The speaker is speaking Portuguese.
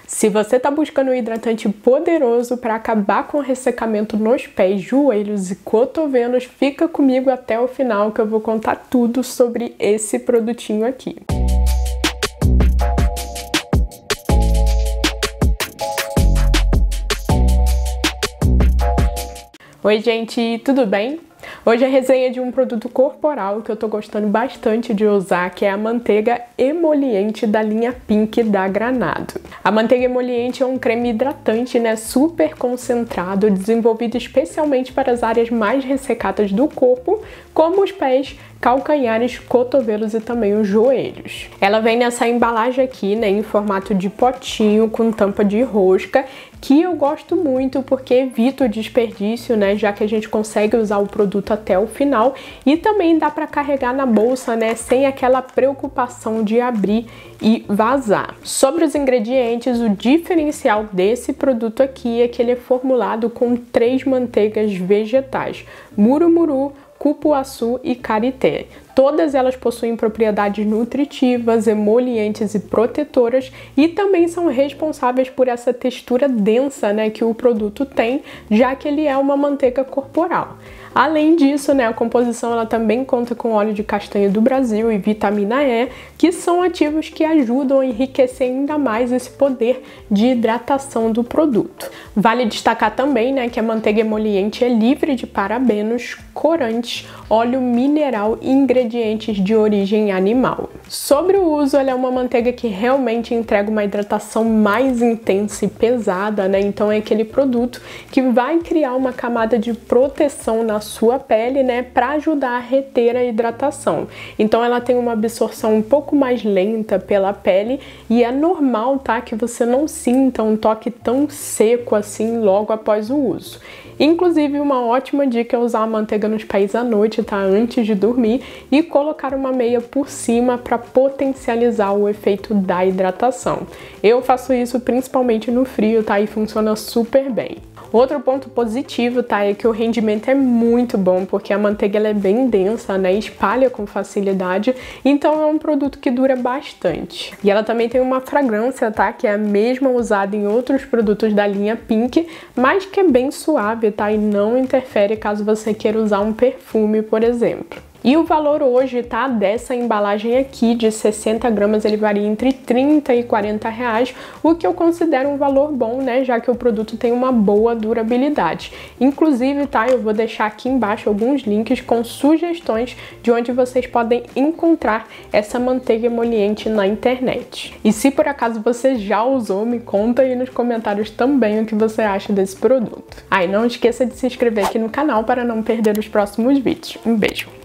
Se você está buscando um hidratante poderoso para acabar com o ressecamento nos pés, joelhos e cotovelos, fica comigo até o final que eu vou contar tudo sobre esse produtinho aqui. Oi gente, tudo bem? Hoje é a resenha de um produto corporal que eu tô gostando bastante de usar, que é a manteiga emoliente da linha Pink da Granado. A manteiga emoliente é um creme hidratante, super concentrado, desenvolvido especialmente para as áreas mais ressecadas do corpo, como os pés, calcanhares, cotovelos e também os joelhos. Ela vem nessa embalagem aqui, em formato de potinho com tampa de rosca, que eu gosto muito porque evita o desperdício, já que a gente consegue usar o produto até o final e também dá para carregar na bolsa, sem aquela preocupação de abrir e vazar. Sobre os ingredientes, o diferencial desse produto aqui é que ele é formulado com 3 manteigas vegetais: murumuru, cupuaçu e karité. Todas elas possuem propriedades nutritivas, emolientes e protetoras e também são responsáveis por essa textura densa, que o produto tem, já que ele é uma manteiga corporal. Além disso, a composição ela também conta com óleo de castanha do Brasil e vitamina E, que são ativos que ajudam a enriquecer ainda mais esse poder de hidratação do produto. Vale destacar também, que a manteiga emoliente é livre de parabenos, corantes, óleo mineral e ingredientes de origem animal. Sobre o uso, ela é uma manteiga que realmente entrega uma hidratação mais intensa e pesada, então é aquele produto que vai criar uma camada de proteção na sua pele, para ajudar a reter a hidratação. Então ela tem uma absorção um pouco mais lenta pela pele e é normal, que você não sinta um toque tão seco assim logo após o uso. Inclusive, uma ótima dica é usar a manteiga nos pés à noite, antes de dormir, e colocar uma meia por cima para potencializar o efeito da hidratação. Eu faço isso principalmente no frio, e funciona super bem. Outro ponto positivo, é que o rendimento é muito bom, porque a manteiga ela é bem densa, espalha com facilidade, então é um produto que dura bastante. E ela também tem uma fragrância, que é a mesma usada em outros produtos da linha Pink, mas que é bem suave, e não interfere caso você queira usar um perfume, por exemplo. E o valor hoje, dessa embalagem aqui de 60 gramas, ele varia entre 30 e 40 reais, o que eu considero um valor bom, já que o produto tem uma boa durabilidade. Inclusive, eu vou deixar aqui embaixo alguns links com sugestões de onde vocês podem encontrar essa manteiga emoliente na internet. E se por acaso você já usou, me conta aí nos comentários também o que você acha desse produto. E não esqueça de se inscrever aqui no canal para não perder os próximos vídeos. Um beijo!